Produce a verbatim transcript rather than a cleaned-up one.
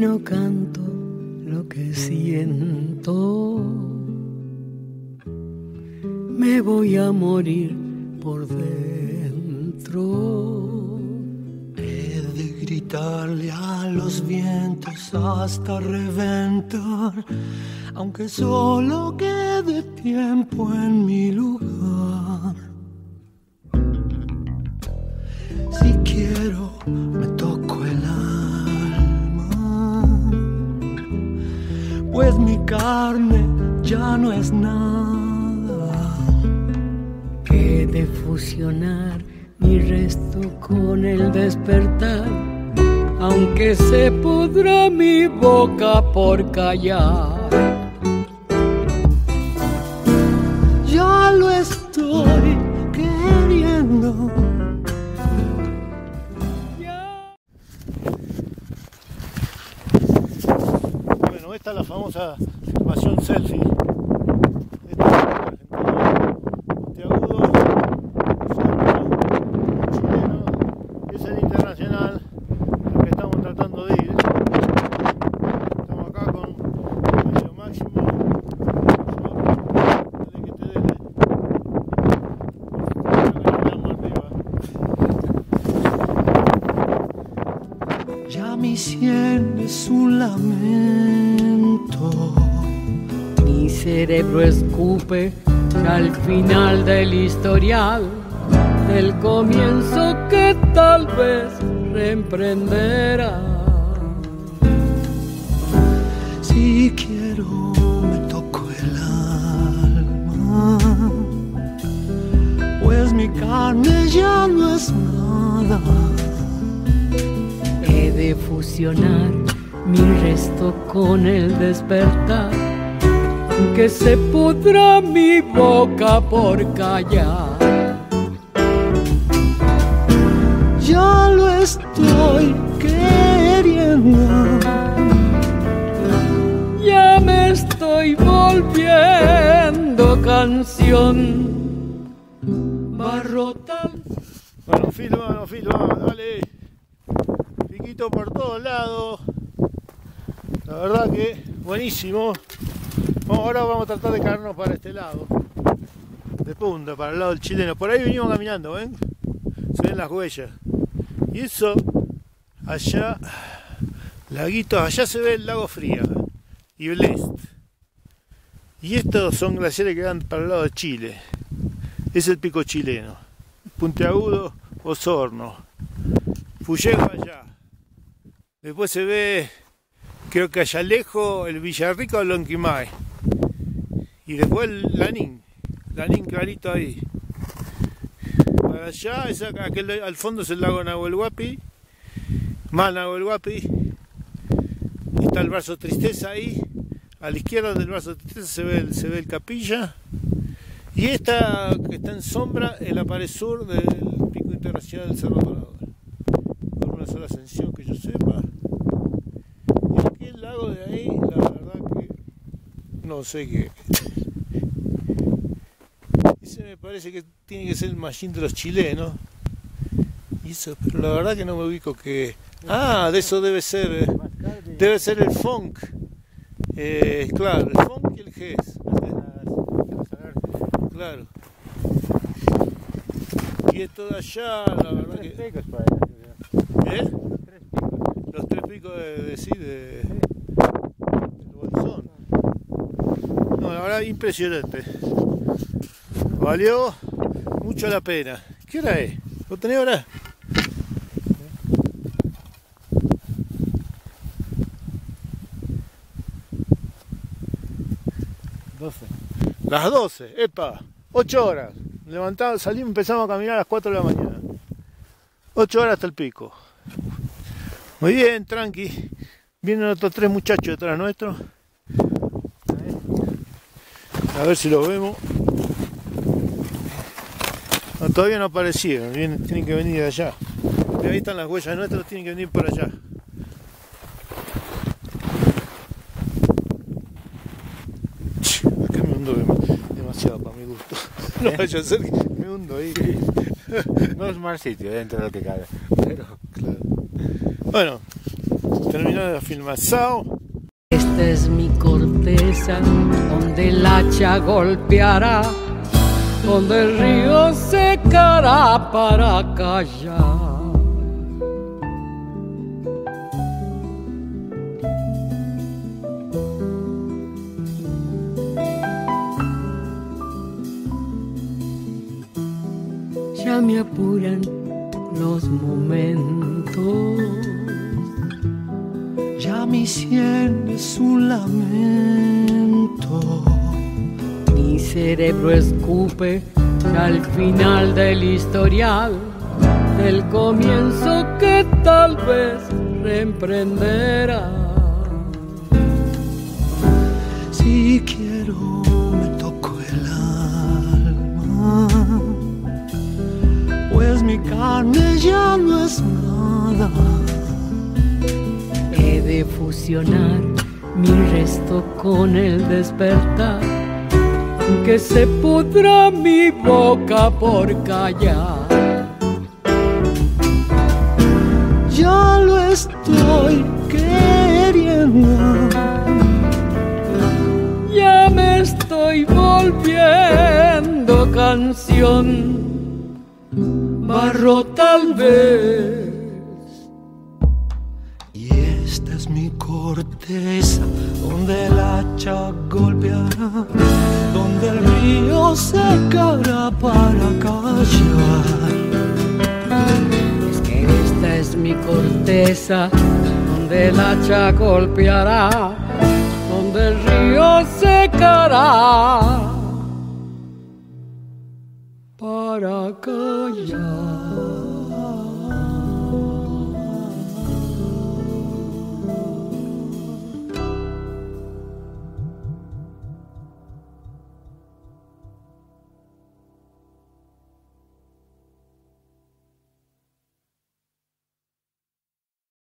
no canto lo que siento, me voy a morir por dentro. He de gritarle a los vientos hasta reventar, aunque solo quede tiempo en mi lugar. Si quiero, me toco el alma, pues mi carne ya no es nada. He de fusionar mi resto con el despertar, aunque se pudra mi boca por callar. Ya lo estoy queriendo. Bueno, esta es la famosa filmación selfie. Esta es la Argentina, Monteagudo, chileno, es el internacional al que estamos tratando de ir. Estamos acá con medio máximo. Dale que te dele. Ya mi sien es un lamento. Mi cerebro escupe al final del historial, del comienzo que tal vez reemprenderá. Si quiero me toco el alma, pues mi carne ya no es nada. He de fusionar mi resto con el despertar, que se pudra mi boca por callar. Ya lo estoy queriendo. Ya me estoy volviendo canción. Barrotal. Bueno, filma, filma, dale. Piquito por todos lados. La verdad que buenísimo. Bueno, ahora vamos a tratar de caernos para este lado. De punta, para el lado del chileno. Por ahí venimos caminando, ¿ven? Se ven las huellas. Y eso, allá, laguitos, allá se ve el lago Fría y Blest. Y estos son glaciares que van para el lado de Chile. Es el pico chileno. Puntiagudo, Osorno. Fullego allá. Después se ve, creo que allá lejos, el Villarrica o Lonquimay. Y después el Lanín. Lanín clarito ahí. Para allá, es acá, aquel, al fondo es el lago Nahuel Huapi. Más Nahuel Huapi. Está el brazo Tristeza ahí. A la izquierda del brazo Tristeza se ve el, se ve el Capilla. Y esta que está en sombra es la pared sur del pico internacional del Cerro Dorado. Con una sola ascensión que yo sepa. Y aquí el lago de ahí, la verdad que no sé qué. Ese me parece que tiene que ser el machín de los chilenos. Y eso, pero la verdad que no me ubico que. Ah, de eso debe ser. Debe ser el funk. Eh, claro, el funk y el Ges. Claro. Y esto de allá, la verdad que. ¿Eh? Los tres picos de, de sí, de. del Bolsón. No, la verdad impresionante. Valió mucho la pena. ¿Qué hora es? ¿Lo tenés ahora? doce. Las doce, epa, ocho horas. Levantamos, salimos, empezamos a caminar a las cuatro de la mañana. ocho horas hasta el pico. Muy bien, tranqui. Vienen otros tres muchachos detrás nuestro. A ver si los vemos. No, todavía no aparecieron, vienen, tienen que venir de allá. Y ahí están las huellas nuestras, tienen que venir por allá. Acá me hundo demasiado para mi gusto. No vaya a ser que me hundo ahí. No es mal sitio dentro de lo que cabe. Pero, claro. Bueno, terminó la filmación. Esta es mi corteza, donde el hacha golpeará, donde el río secará para callar. Ya me apuran los momentos, ya mi sien es un lamento. Mi cerebro escupe al final del historial, del comienzo que tal vez reemprenderá. Si quiero me toco el alma, pues mi carne ya no es nada. He de fusionar mi resto con el despertar, que se pudra mi boca por callar. Ya lo estoy queriendo, ya me estoy volviendo canción, barro tal vez. Y esta es mi corteza, donde el hacha golpeará, donde el río secará para callar. Es que esta es mi corteza, donde el hacha golpeará, donde el río secará para callar.